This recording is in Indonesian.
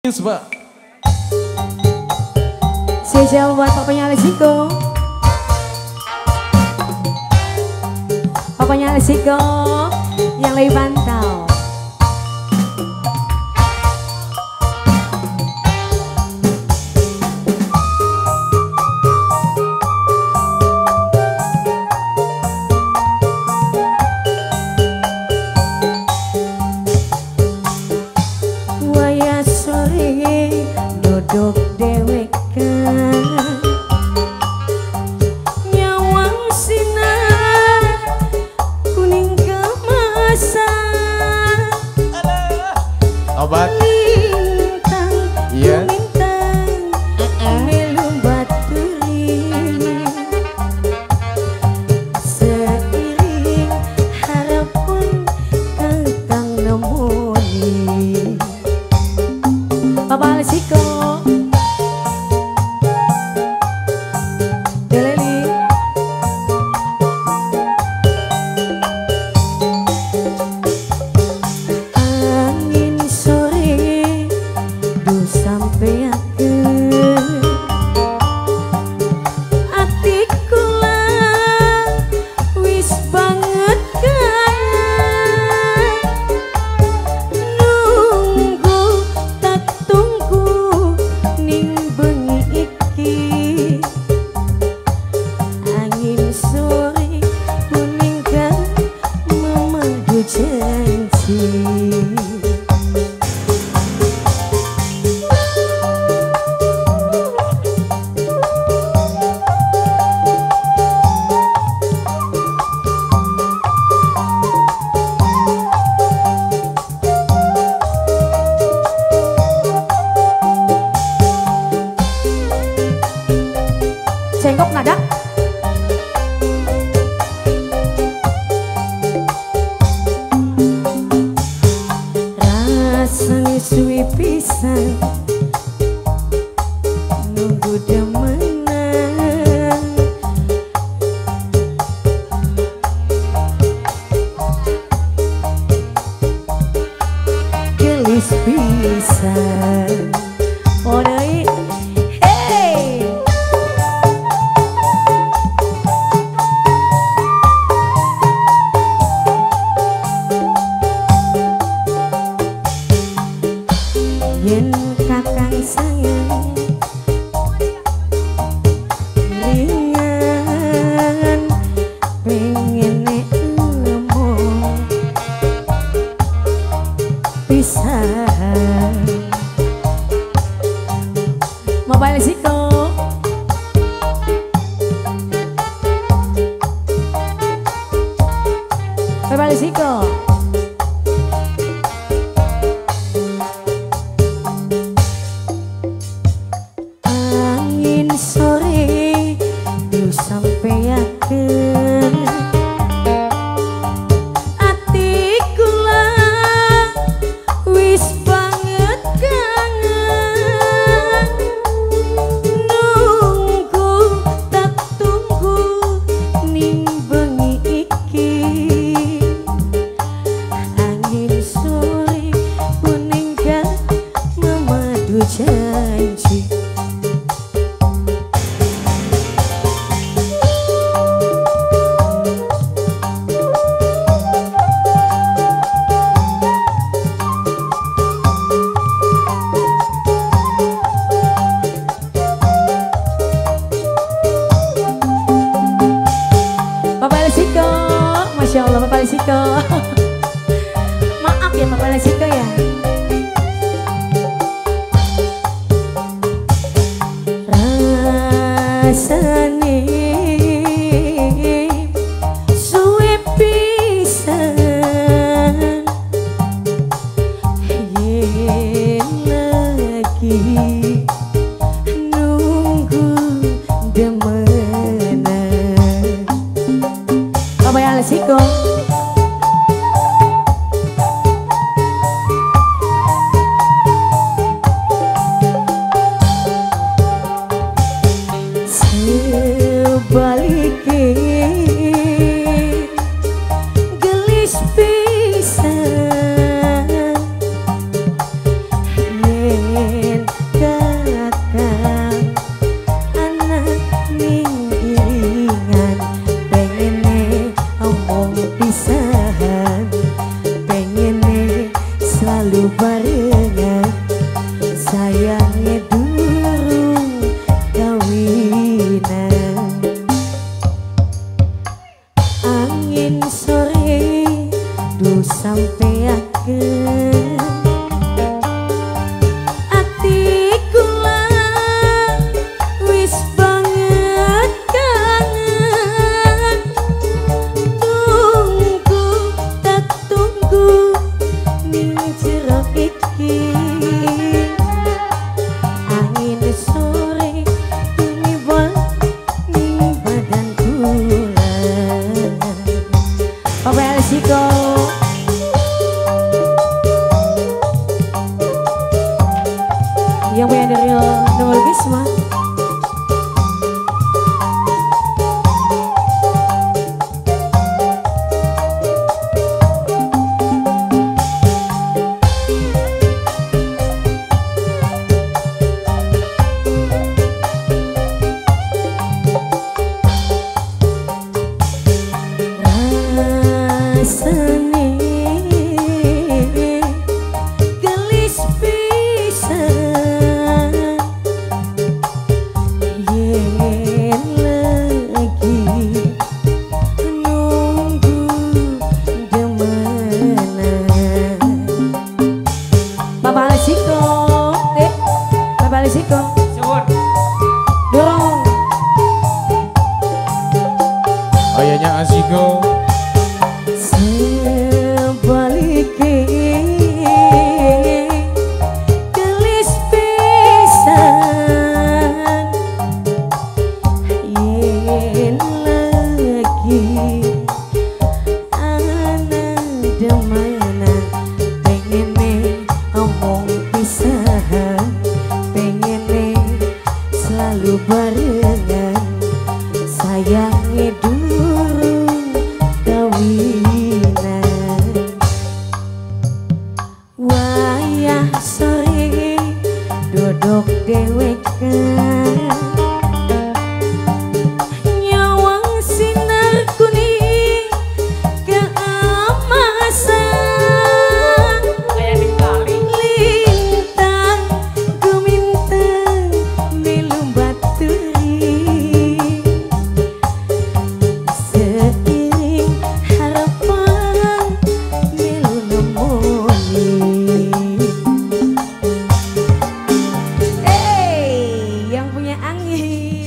Pak. Spesial buat papanya Lesiko. Papanya Lesiko yang lebih pantau. Waya sore dodok dewek nyawang sinar kuning kemasan Obat. lintang Iya. lintang melu baturi seiring harapan kang nemoni Papa Lesiko Deleli angin sore duh sampai aku ati kula wis banget kangen nunggu tak tunggu ning bengi iki angin sore kuning kan memadu janji Cengkok nada rasanya suwi pisan nunggu demenan gelis pisan Odoi hey yen kakang sayang ringan pengen ngomong pisan Mobile Lesiko Mobile Lesiko angin sore duh sampeakeun ati kula wis banget kangen nunggu tak tunggu ning bengi iki angin sore kuning kan memadu janji Papa Lesiko, Masya Allah Papa Lesiko. Maaf ya Papa Lesiko ya. Rasane suwe pisan yen lagi nunggu demenan Papa Lesiko sebaliknya gelis pisan yang punya dari nomor Gisma. Ayahnya Asiko sebaliknya gelis pisan yen lagi anak demana pengen omong pisahan pengen selalu barengan sayangnya durung kawinan wayah sore dodok dewekan nyawang sinar kuning keemasan kayak di kali lintang gumintang milu baturi seiring harapan milu nemoni yang punya angin